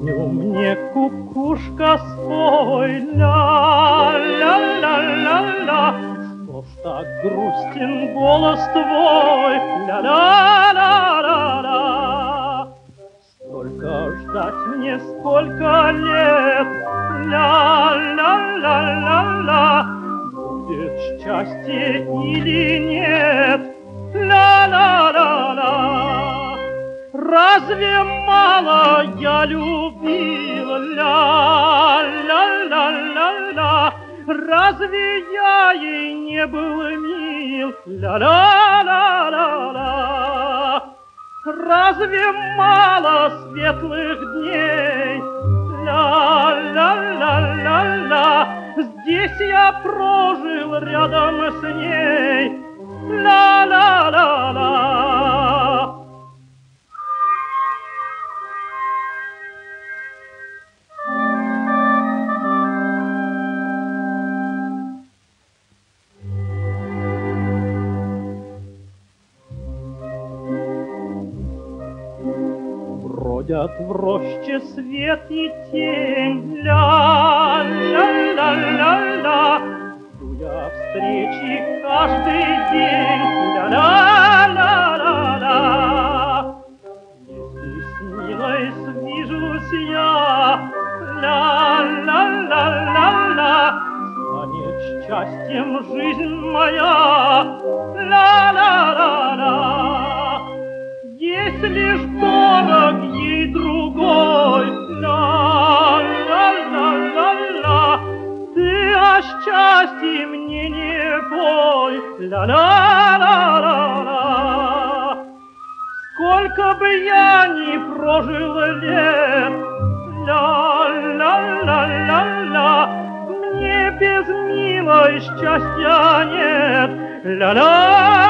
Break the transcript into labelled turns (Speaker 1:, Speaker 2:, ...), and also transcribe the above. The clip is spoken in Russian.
Speaker 1: песню мне, кукушка, спой, ля-ля-ля-ля-ля. Что ж так грустен голос твой, ля-ля-ля-ля-ля. Сколько ждать мне, сколько лет, ля-ля-ля-ля-ля. Будет счастье или нет, ля-ля-ля-ля. Разве мало я любил, ля-ля-ля-ля-ля. Разве я ей не был мил, ля-ля-ля-ля-ля. Разве мало светлых дней, ля-ля-ля-ля-ля. Здесь я прожил рядом с ней, ля-ля-ля-ля. Бродят в роще свет и тень, ля-ля-ля-ля-ля. Жду я встречи каждый день, ля-ля-ля-ля-ля. Если с милой свижусь я, ля-ля-ля-ля-ля. Станет счастьем жизнь моя, ля-ля-ля-ля. Если ж дорог ей другой, ля-ля-ля-ля-ля. Ты о счастье мне не пой, ля-ля-ля-ля-ля. Сколько бы я ни прожил лет, ля-ля-ля-ля-ля. Мне без милой счастья нет, ля-ля.